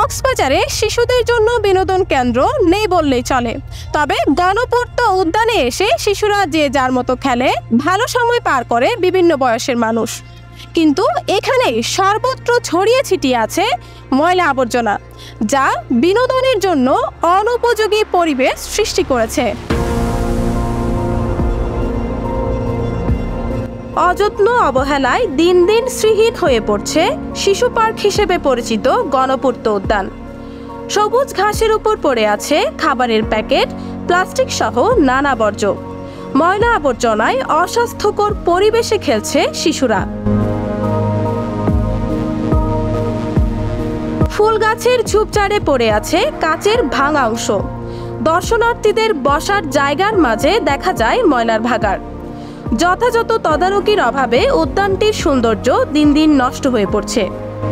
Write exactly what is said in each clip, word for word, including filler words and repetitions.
কক্সবাজারে শিশুদের জন্য বিনোদন কেন্দ্র নেই বললেই চলে। তবে গণপূর্ত উদ্যানে এসে শিশুরা যে যার মতো খেলে, ভালো সময় পার করে বিভিন্ন বয়সের মানুষ। কিন্তু এখানে সর্বত্র ছড়িয়ে ছিটিয়ে আছে ময়লা আবর্জনা, যা বিনোদনের জন্য অনুপযোগী পরিবেশ সৃষ্টি করেছে। অযত্ন অবহেলায় দিন দিন শ্রীহীন হয়ে পড়ছে শিশু পার্ক হিসেবে পরিচিত গণপূর্ত উদ্যান। সবুজ ঘাসের উপর পড়ে আছে খাবারের প্যাকেট, প্লাস্টিক সহ নানা বর্জ্য। ময়লা আবর্জনায় অস্বাস্থ্যকর পরিবেশে খেলছে শিশুরা। ফুল গাছের ঝোপঝাড়ে পড়ে আছে কাচের ভাঙা অংশ। দর্শনার্থীদের বসার জায়গার মাঝে দেখা যায় ময়লার ভাগাড়। যথাযথ তদারকির অভাবে উদ্যানটির সৌন্দর্য দিন দিন নষ্ট হয়ে পড়ছে।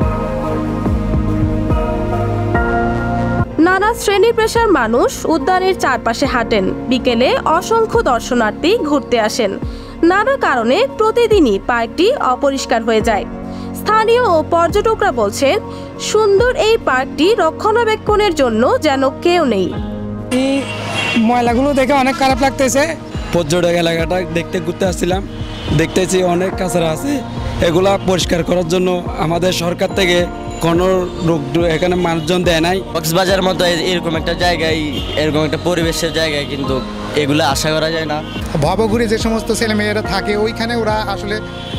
নানা শ্রেণী পেশার মানুষ উদ্যানের চারপাশে হাঁটেন। বিকেলে অসংখ্য দর্শনার্থী ঘুরতে আসেন। নানা কারণে প্রতিদিনই পার্কটি অপরিষ্কার হয়ে যায়। স্থানীয় ও পর্যটকরা বলছেন, সুন্দর এই পার্কটি রক্ষণাবেক্ষণের জন্য যেন কেউ নেই। এই ময়লাগুলো দেখে অনেক খারাপ লাগতেছে। পর্যটক এলাকাটা দেখতে ঘুরতে আসছিলাম, দেখতেছি অনেক কাঁচরা আছে। এগুলা পরিষ্কার করার জন্য আমাদের সরকার থেকে কোনো রোগ এখানে মানুষজন দেয় নাই। কক্সবাজার মতো এরকম একটা জায়গায়, এরকম একটা পরিবেশের জায়গায় কিন্তু এগুলো আশা করা যায় না। ভবঘুরে যে সমস্ত ছেলেমেয়েরা থাকে ওইখানে ওরা আসলে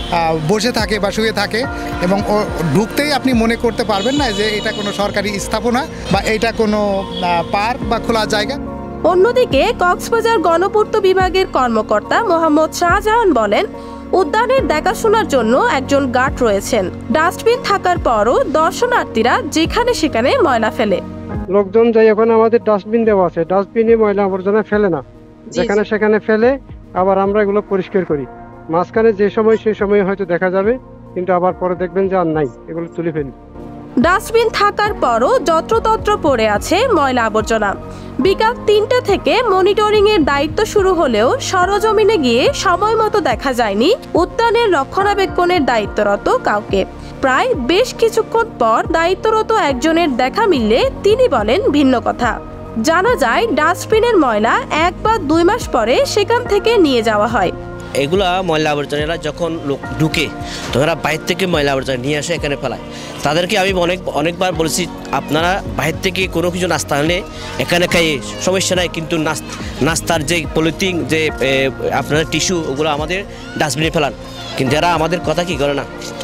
বসে থাকে বা শুয়ে থাকে, এবং ঢুকতেই আপনি মনে করতে পারবেন না যে এটা কোনো সরকারি স্থাপনা বা এটা কোনো পার্ক বা খোলা জায়গা। অন্যদিকে কক্সবাজার গণপূর্ত বিভাগের কর্মকর্তা মোহাম্মদ শাহজাহান বলেন, উদ্যানের দেখাশোনার জন্য একজন গার্ড রয়েছেন। ডাস্টবিন থাকার পরও দর্শনার্থীরা যেখানে সেখানে ময়লা ফেলে। লোকজন যাই এখন আমাদের ডাস্টবিন দেওয়া আছে, ডাস্টবিনে ময়লা আবর্জনা ফেলে না, যেখানে সেখানে ফেলে। আবার আমরা এগুলো পরিষ্কার করি। মাঝখানে যে সময় সেই সময় হয়তো দেখা যাবে, কিন্তু আবার পরে দেখবেন যে আর নাই, এগুলো তুলে ফেলি। ডাস্টবিন থাকার পরও যত্রতত্র পড়ে আছে ময়লা আবর্জনা। বিকাল তিনটা থেকে মনিটরিং এর দায়িত্ব শুরু হলেও সরজমিনে গিয়ে সময় মতো দেখা যায়নি উদ্যানের রক্ষণাবেক্ষণের দায়িত্বরত কাউকে। প্রায় বেশ কিছুক্ষণ পর দায়িত্বরত একজনের দেখা মিললে তিনি বলেন ভিন্ন কথা। জানা যায়, ডাস্টবিনের ময়লা এক বা দুই মাস পরে সেখান থেকে নিয়ে যাওয়া হয়। এগুলা ময়লা আবর্জনারা যখন লোক ঢুকে তখন বাইরে থেকে ময়লা আবর্জনা নিয়ে আসে এখানে ফেলায়। তাদেরকে আমি অনেক অনেকবার বলেছি, আপনারা বাইরে থেকে কোনো কিছু নাস্তা আনলে এখানে খাইয়ে সমস্যা নাই, কিন্তু নাস্তার যে পলিথিন, যে আপনারা টিস্যু, ওগুলো আমাদের ডাস্টবিনে ফেলান। কিন্তু এরা আমাদের কথা কি করে না,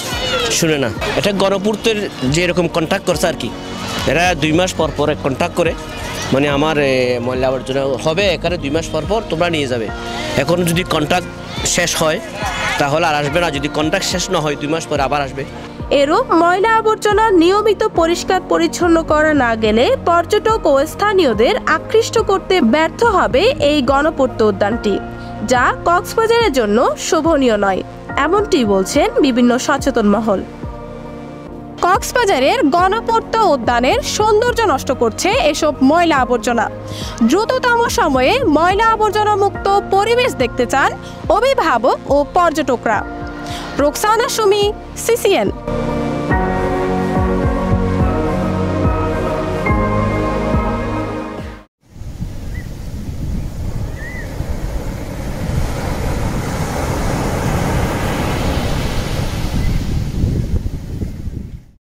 শুনে না। এটা গণপূর্তের যে এরকম কন্ট্যাক্ট করছে আর কি, এরা দুই মাস পর পরে কন্ট্যাক্ট করে, মানে আমার ময়লা আবর্জনা হবে এখানে দুই মাস পর পর তোমরা নিয়ে যাবে। এখন যদি কন্ট্যাক্ট শেষ হয় তাহলে আর আসবে না, যদি কন্ট্যাক্ট শেষ না হয় দুই মাস পরে আবার আসবে। এরূপ ময়লা আবর্জনা নিয়মিত পরিষ্কার পরিচ্ছন্ন করা না গেলে পর্যটক ও স্থানীয়দের আকৃষ্ট করতে ব্যর্থ হবে এই গণপূর্ত উদ্যানটি, যা কক্সবাজারের জন্য শোভনীয় নয়, এমনটি বলছেন বিভিন্ন সচেতন মহল। কক্সবাজারের গণপূর্ত উদ্যানের সৌন্দর্য নষ্ট করছে এসব ময়লা আবর্জনা। দ্রুততম সময়ে ময়লা আবর্জনা মুক্ত পরিবেশ দেখতে চান অভিভাবক ও পর্যটকরা। রোকসানা সুমি, সিসিএন।